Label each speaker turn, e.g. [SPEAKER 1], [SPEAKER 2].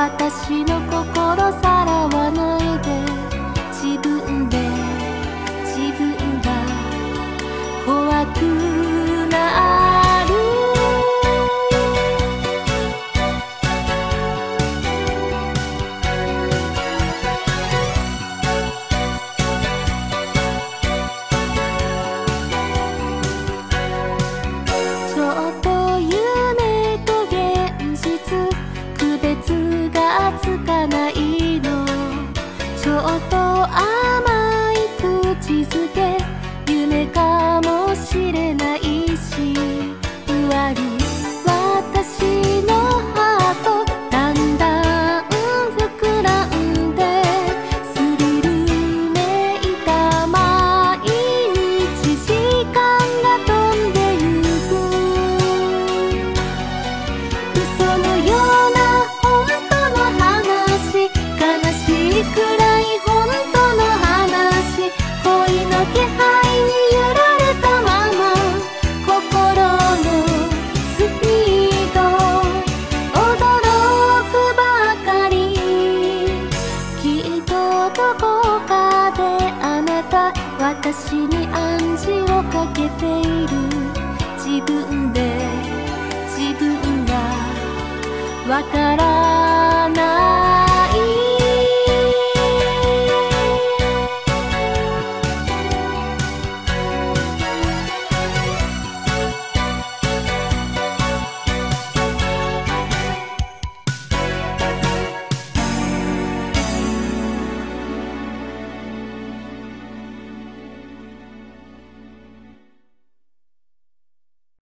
[SPEAKER 1] 私の心さらわないで、自分で自分が怖くなる。ちょっと夢と現実区別がつかないの。ちょっと甘い口づけ夢かもしれないし、ふわり私のハートだんだん膨らんで、スリルめいた毎日時間が飛んでゆく。嘘のような本当の話、悲しいくらい本当の話、恋の気配に揺られたまま、心のスピード驚くばかり。きっとどこかであなた私に暗示をかけている。自分で自分がわから